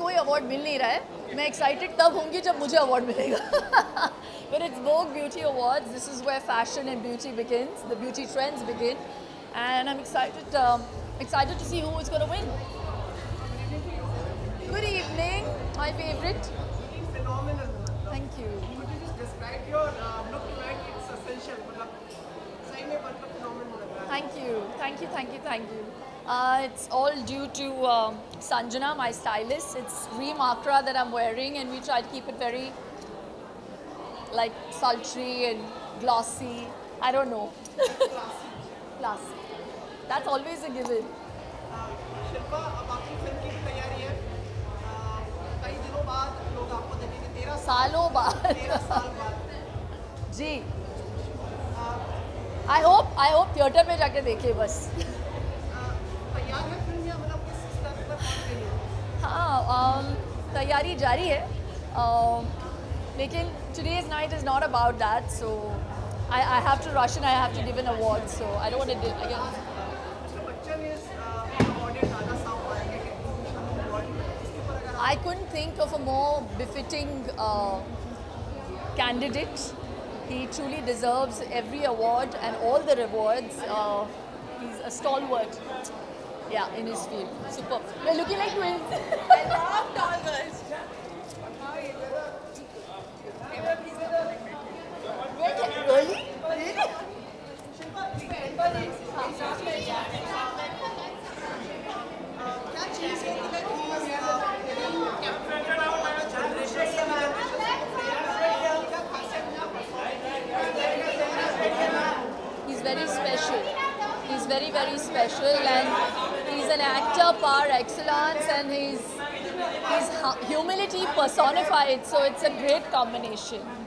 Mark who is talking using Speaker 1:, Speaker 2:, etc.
Speaker 1: कोई अवार्ड मिल नहीं रहा है. मैं excited तब होंगी जब मुझे अवार्ड मिलेगा. But it's Vogue Beauty Awards. This is where fashion and beauty begins. The beauty trends begin, and I'm excited to see who is going to win. Good evening, my favorite.
Speaker 2: Looking phenomenal.
Speaker 1: Thank you.
Speaker 2: Could you just describe your look like it's essential? मतलब सही में मतलब phenomenal लग रहा है.
Speaker 1: Thank you, thank you, thank you, thank you. It's all due to Sanjana, my stylist. It's Reem Akra that I'm wearing, and we try to keep it very like sultry and glossy. I don't know. Classy. That's always a given.
Speaker 2: Shilpa अब आपकी film की भी तैयारी है. कई दिनों बाद लोग आपको देखेंगे 13
Speaker 1: सालों बाद.
Speaker 2: 13 साल बाद.
Speaker 1: जी. I hope थिएटर में जाके देखे बस.
Speaker 2: तैयार है फिल्म या मतलब किस स्तर पर पहुंच गई है?
Speaker 1: हाँ, तैयारी जारी है. लेकिन today's night is not about that, so I have to rush and I have to give an award, so I don't want to do it again.
Speaker 2: Mr. Bachchan is awarded Dada Saab Phalke के Bhushan Award. इसके ऊपर अगर
Speaker 1: I couldn't think of a more befitting candidate. He truly deserves every award and all the rewards. He's a stalwart, yeah, in his field. Superb. We're looking like twins.
Speaker 3: I love tall girls.
Speaker 1: Really? Really?
Speaker 2: क्या चीज़ है कि
Speaker 1: He's very special. He's very, very special, and he's an actor par excellence, and he's humility personified. So it's a great combination.